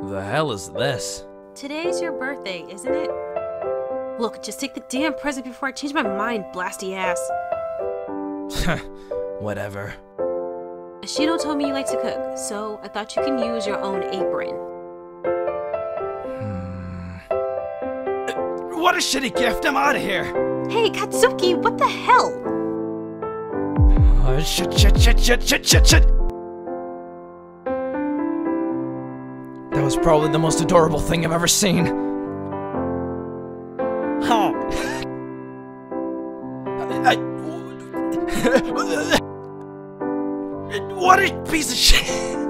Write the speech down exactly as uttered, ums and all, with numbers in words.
The hell is this? Today's your birthday, isn't it? Look, just take the damn present before I change my mind, blasty ass. Whatever. Ashino told me you like to cook, so I thought you can use your own apron. Hmm. What a shitty gift! I'm out of here! Hey, Katsuki, what the hell? Oh, shit, shit, shit, shit, shit, shit, shit! That was probably the most adorable thing I've ever seen. Huh. I, I, what a piece of shit!